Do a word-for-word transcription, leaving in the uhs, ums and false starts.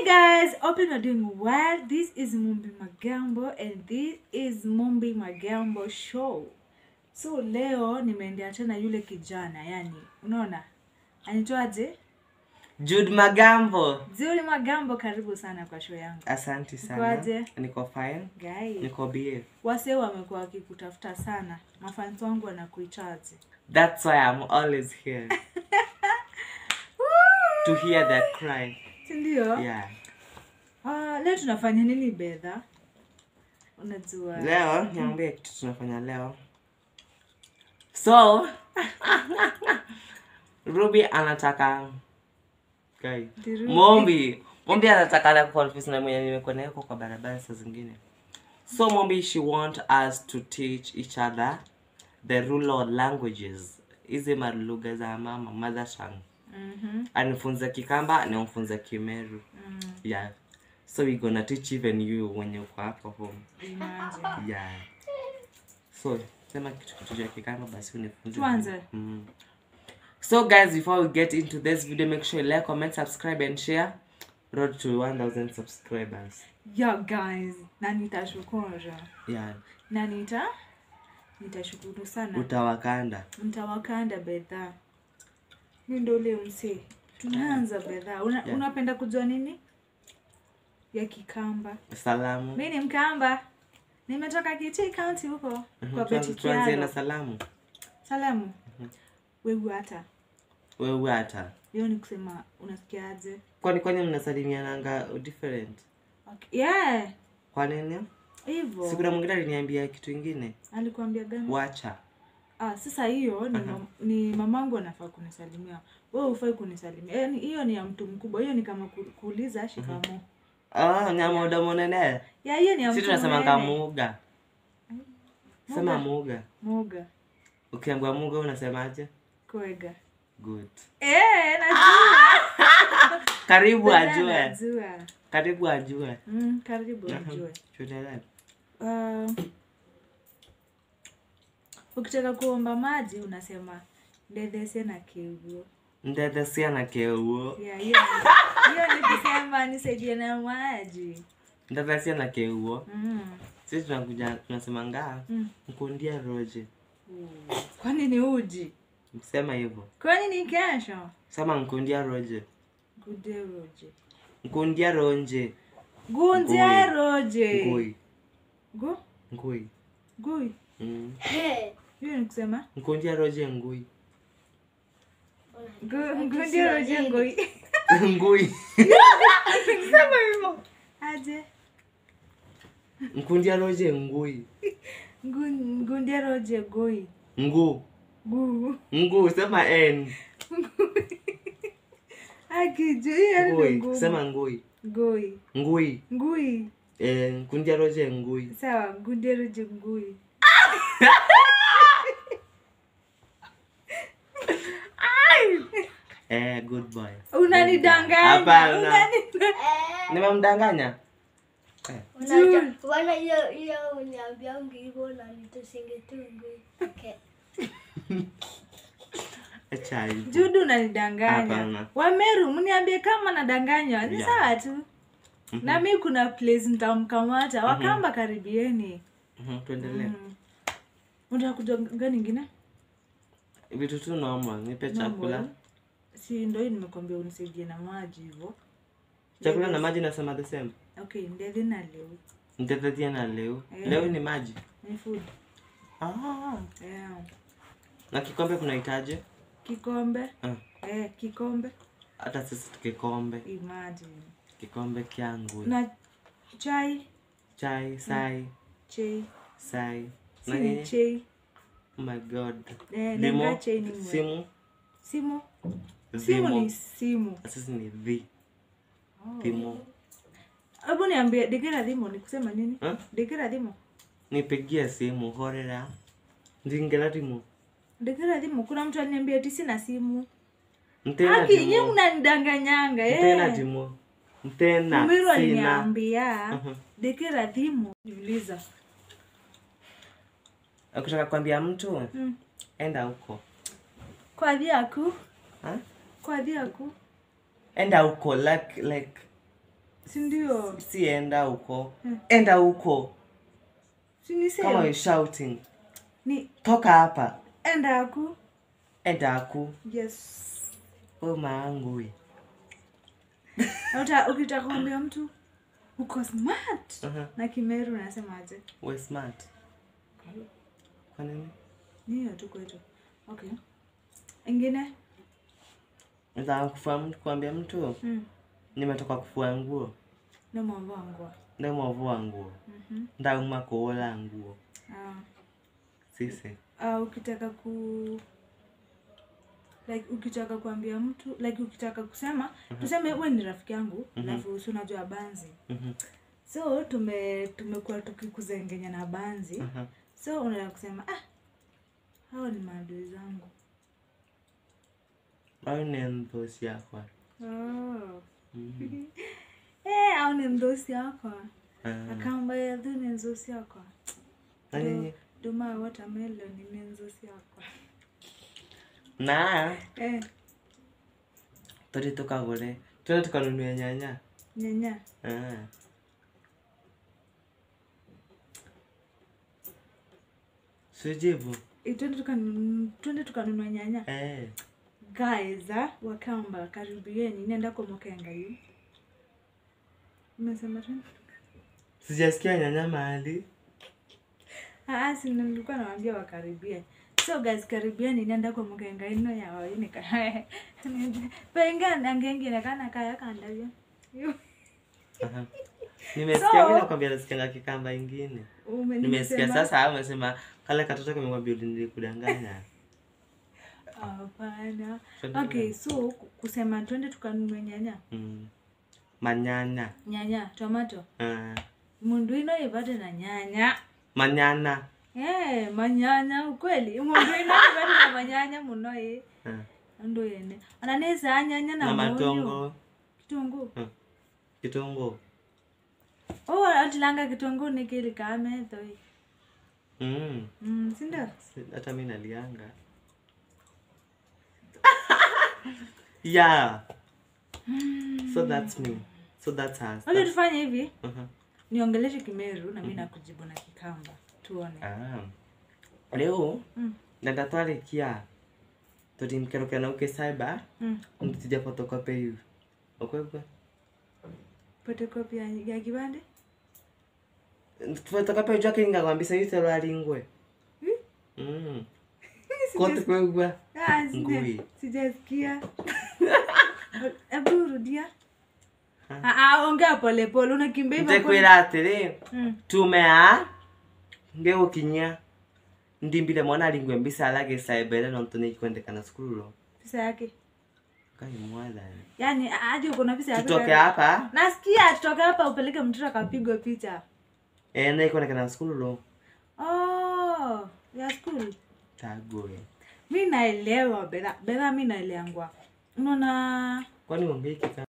guys, hope you're doing well. This is Mumbi Magambo and this is Mumbi Magambo show. So leo nimeendea tena yule kijana, yani unaona? Anaitwaje? Jude Magambo. Jude Magambo, karibu sana kwa show yangu. Asante sana. Kwaje? Niko fine. Guy. Niko bie. Wase wamekuwa wakikutafuta sana. Mafans wangu wanakuitaje? That's why I'm always here. To hear that cry. Ndio? Yeah. Ah, leo tunafanya nini Bedha? Unajua. Leo niambie kitu tunafanya leo. So, Ruby anataka Guy. Mombi, Mombi anataka na confuse na mwenye nimekuwa naye kwa barabara saa zingine. So Mombi, she want us to teach each other the rural languages. Hizi malugha za mama, mother tongue. Mhm. Anifunza Kikamba, anifunza Kimeru. Mm. Yeah. So we gonna teach even you when you go up home. Imagine. Yeah. So, sema kitu kitu ya Kikamba basi unifunze. Tuanze. Mm. So guys, before we get into this video, make sure you like, comment, subscribe and share. Road to one thousand subscribers. Yo guys, na nitashukuru. Yeah. Na nita nitashukuru sana. Utawakanda. Mtawakanda Bedha. Mimi ndo leo mse. Tunaanza Bedha. Una, Yeah. Unapenda kujua nini? Ya Kikamba. Salamu. Mimi ni Mkamba. Nimetoka Kitui County huko Mm-hmm. kwa Betty Tuanze na Kialo. salamu. Salamu. Mm-hmm. Wewe hata. Wewe hata. Hiyo ni kusema unasikiaje? Kwani kwani mnasalimiananga different? Okay. Yeah. Kwa nini? Hivyo. Siku na mwingine aliniambia kitu kingine. Alikuambia gani? Wacha. Ah, sasa hiyo ni, Uh-huh. mam, ni mamangu anafaa kunisalimia. Wewe ufai kunisalimia. Yaani hiyo ni ya mtu mkubwa. Hiyo ni kama ku, kuuliza shikamo. Uh-huh. Ah, nyama oda monene. Ya hiyo ni ya mtu. Sisi tunasema kama muga. Muga. Sema muga. Muga. Ukiambiwa muga unasemaje? Kwega. Good. Eh, najua. Karibu ajue. Najua. Karibu ajue. Mm, karibu ajue. Tuendelee. Uh, ukitaka kuomba maji unasema ndethese na kiugo. Ndethese na kiugo. Yeah, hiyo. Hiyo ni kusema nisaidie na maji. Ndethese na kiugo. Mm. Sisi tunakuja tunasema ngaa Mm. mkundia roje. Kwani ni uji? Sema hivyo. Kwani ni kesho? Sema mkundia roje. Gude roje. Mkundia ronje. Gundia roje. Ngui. Gu? Ngui. Gui. Mm. Hiyo ni kusema Mkundia roje ngui. Gundia roje ngui. Ngui. Sema hivyo. Aje. Mkundia roje ngui. Gundia roje gui. Ngu. Gu. Ngu, sema N. Akijua Ngui, sema ngui. Gui. Ngui. Ngui. Eh, mkundia roje ngui. Sawa, gundia roje ngui. Eh, good boy. Unanidanganya. Hapana. Unanidanganya. Nimemdanganya? Eh. Unajua wana hiyo hiyo uniambia ngivyo na nitasingetungu. Okay. Acha hivi. Jude unanidanganya. Hapana. Wameru mniambie kama nadanganywa. Ni Yeah. sawa tu. Mhm. Na mimi kuna place nitamkamata. Wakamba karibieni. Mhm, tuendelee. Mm. Unataka kujua gani nyingine? Vitu tu normal, nipe chakula. Normal. Si ndio hii nimekwambia unisaidie na maji hivyo. Chakula na maji nasema the same. Okay, ndege na leo. Nitatetea na leo. Eh. Leo ni maji. Ni food. Ah. Yeah. Na kikombe kunahitaji? Kikombe. Ah. Eh, kikombe. Hata sisi tukikombe. Imagine. Kikombe kyangu. Na chai. Chai, sai, Chai. sai. Si Na ni nini? chai. Oh my god. Eh, Limo, nenga chai ni mwe. simu, Simu. Simu zimo. ni simu. Sisi ni vi. Oh. Timo. Hebu niambie degera dhimo ni kusema nini? Huh? Degera dhimo. Nipigie simu horera. Ndingela timu. Degera dhimo kuna mtu aliniambia ati sina simu. Mtena Aki yeye timu. unanidanganyanga eh. Mtena timu. Mtena Mwiru sina. aliniambia Mhm. degera dhimo. Niuliza. Ukitaka kuambia mtu, Mm. enda huko. Kwa dhiaku. Ha? Kwa dhiaku. Enda huko like like Si ndio? Si enda huko. Enda huko. Si ni Kama same. you shouting. Ni Toka hapa. enda aku. Enda aku. Yes. Oh maangu we. Hata ukitaka kuambia mtu uko smart. Uh-huh. Na Kimeru unasemaje? We smart. Kwa nini? Ni hiyo tu kwetu. Okay. Ingine? Nataka kufahamu kuambia mtu. Mm. Nimetoka kufua nguo. Na mwavua nguo. Ndio mwavua nguo. Mhm. Ndauma kuola nguo. Ah. Sisi. Ah, ukitaka ku like ukitaka kuambia mtu like ukitaka kusema uh-huh. Tuseme wewe ni rafiki yangu alafu uh-huh. Unajua Banzi. Mhm. So tume tumekuwa tukikuzengenya na Banzi. Uh-huh. So unataka kusema ah hao ni maadui zangu. Au ni ndosi yako. Oh. Mhm. Eh, au ni ndosi yako. Ah. Akamba ya du ni ndosi yako. Nani? Duma watermelon ni ndosi yako. Na. Eh, Todi tukagore. Tuna tukanunua nyanya. nyanya. Ah. Sujibu. Itende tukanunua twende tukanunua nyanya. Eh. Guys, ah, Wakamba karibieni nenda kwa Mokenga hivi. Umesema tu? Sijasikia nyanya mahali. Ah, si nilikuwa nawaambia wakaribie. So guys, karibieni nenda kwa Mokenga ino ya waini ka. Penga ngengine kana kaya kanda hiyo. Aha. Nimesikia So- mimi nakwambia nasikia Kikamba ingine. Ume- Nimesikia nimesema- sasa umesema kale katoto kamemwambia nilikudanganya. Hapana. Twende Okay, so kusema twende tukanunue nyanya. Mm. Manyanya. Nyanya, tomato. Ah. Mundu ino ipate na nyanya. Manyana. Eh, manyanya ukweli. Mundu ino ipate na manyanya muno eh. Ah. Ndo yene. Ananeza nyanya na Na munyu. matongo. Kitungu. Ah. Kitongo. Oh, atilanga kitungu ni kile kame toi. Mm. Mm, sinda. Hata mimi nalianga. Yeah. So that's me. So that's us. Wale tufanye hivi. Uh-huh. Niongeleshe Kimeru na mimi nakujibu na Kikamba. Tuone. Ah. Leo Mm. ndatwale kia. Todi mkerokana uke cyber. Mm. Nditija photocopy hivi. Okwekwe. Photocopy ya ya kibande? Photocopy jake ningakwambia yuse lwalingwe. Hmm? Mm. Kote kwegwa. Ah, Ngui. sija. Sijasikia. Hebu rudia. Ah, ah, ongea pole pole unakimbia hivyo. Ntekwira atiri. Mm. Tumea. Ngeo kinya. Ndimbile mwana alingwe mbisa alage cyber no ntone kwendekana skulu. Pesa yake. Kai mwala. Yaani aje uko na pesa yake. Tutoke hapa. Nasikia tutoke hapa upeleke mtoto akapigwe picha. Eh, na iko nekana skulu. Oh, ya school. Tagoe. Mimi naelewa bela. Bela mimi naelewa. Unaona Kwani ongei kika